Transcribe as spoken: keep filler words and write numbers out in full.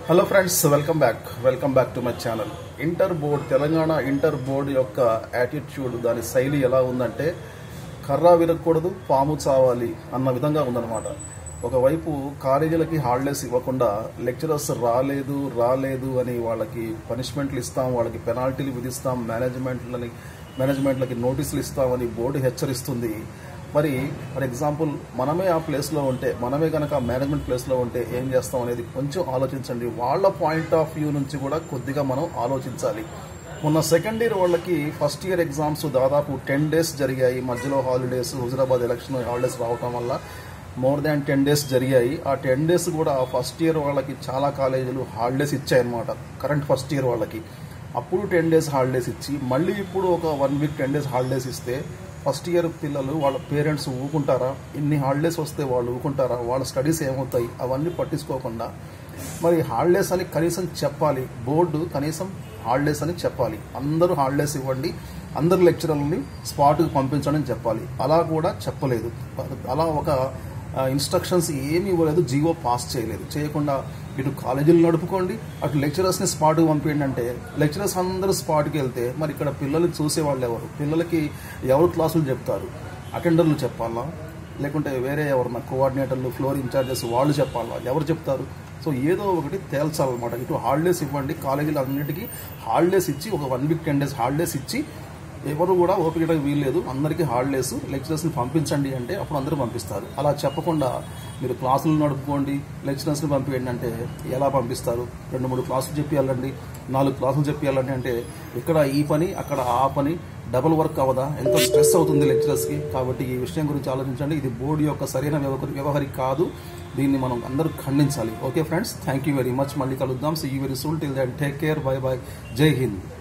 Hello friends, welcome back welcome back to my channel. Inter board Telangana inter board యొక్క attitude, దాని శైలి ఎలా ఉందంటే కర్ర విరగకూడదు పాము చావాలి అన్న విధంగా ఉందన్నమాట. ఒకవైపు కాలేజీలకి హాలిడేస్ ఇవ్వకుండా లెక్చరర్స్ రాలేదు రాలేదు అని వాళ్ళకి పనిష్మెంట్లు ఇస్తాం, వాళ్ళకి పెనాల్టీలు విధిస్తాం, మేనేజ్మెంట్లని మేనేజ్మెంట్లకి నోటీసులు ఇస్తామని బోర్డు హెచ్చరిస్తుంది. మరి ఫర్ ఎగ్జాంపుల్ మనమే ఆ ప్లేస్లో ఉంటే, మనమే కనుక మేనేజ్మెంట్ ప్లేస్లో ఉంటే ఏం చేస్తాం అనేది కొంచెం ఆలోచించండి. వాళ్ళ పాయింట్ ఆఫ్ వ్యూ నుంచి కూడా కొద్దిగా మనం ఆలోచించాలి. మొన్న సెకండ్ ఇయర్ వాళ్ళకి ఫస్ట్ ఇయర్ ఎగ్జామ్స్ దాదాపు టెన్ డేస్ జరిగాయి. మధ్యలో హాలిడేస్, హుజరాబాద్ ఎలక్షన్ హాలిడేస్ రావటం వల్ల మోర్ దాన్ టెన్ డేస్ జరిగాయి. ఆ టెన్ డేస్ కూడా ఫస్ట్ ఇయర్ వాళ్ళకి చాలా కాలేజీలు హాలిడేస్ ఇచ్చాయన్నమాట. కరెంట్ ఫస్ట్ ఇయర్ వాళ్ళకి అప్పుడు టెన్ డేస్ హాలిడేస్ ఇచ్చి మళ్ళీ ఇప్పుడు ఒక one week ten days holidays ఇస్తే ఫస్ట్ ఇయర్ పిల్లలు, వాళ్ళ పేరెంట్స్ ఊరుకుంటారా? ఇన్ని హాలిడేస్ వస్తే వాళ్ళు ఊరుకుంటారా? వాళ్ళ స్టడీస్ ఏమవుతాయి? అవన్నీ పట్టించుకోకుండా మరి హాలిడేస్ అని కనీసం చెప్పాలి. బోర్డు కనీసం హాలిడేస్ అని చెప్పాలి. అందరూ హాలిడేస్ ఇవ్వండి, అందరు లెక్చరర్లని స్పాట్కి పంపించండి అని చెప్పాలి. అలా కూడా చెప్పలేదు. అలా ఒక ఇన్స్ట్రక్షన్స్ ఏమీ ఇవ్వలేదు, జీవో పాస్ చేయలేదు. చేయకుండా ఇటు కాలేజీలు నడుపుకోండి, అటు లెక్చరర్స్ని స్పాట్కి పంపించండి అంటే లెక్చరర్స్ అందరూ స్పాట్కి వెళ్తే మరి ఇక్కడ పిల్లలు చూసేవాళ్ళు ఎవరు? పిల్లలకి ఎవరు క్లాసులు చెప్తారు? అటెండర్లు చెప్పాలా, లేకుంటే వేరే ఎవరన్నా కోఆర్డినేటర్లు, ఫ్లోర్ ఇన్ఛార్జెస్ వాళ్ళు చెప్పాలా? ఎవరు చెప్తారు? సో ఏదో ఒకటి తేల్చాలన్నమాట. ఇటు హాలిడేస్ ఇవ్వండి, కాలేజీలు అన్నిటికీ హాలిడేస్ ఇచ్చి ఒక one week ten days holidays ఇచ్చి ఎవరు కూడా ఓపిక వీల్లేదు, అందరికీ హాలిడేస్, లెక్చరర్స్ని పంపించండి అంటే అప్పుడు అందరూ పంపిస్తారు. అలా చెప్పకుండా మీరు క్లాసులు నడుపుకోండి, లెక్చరర్స్ని పంపించండి అంటే ఎలా పంపిస్తారు? రెండు మూడు క్లాసులు చెప్పియాలండి, నాలుగు క్లాసులు చెప్పియాలండి అంటే ఇక్కడ ఈ పని అక్కడ ఆ పని డబుల్ వర్క్ అవ్వదా? ఎంతో స్ట్రెస్ అవుతుంది లెక్చరర్స్కి. కాబట్టి ఈ విషయం గురించి ఆలోచించండి. ఇది బోర్డు యొక్క సరైన వ్యవహారి కాదు, దీన్ని మనం అందరూ ఖండించాలి. Okay friends, thank you very much. మళ్ళీ కలుద్దాం. See you very soon. Till then take care, bye bye, జై హింద్.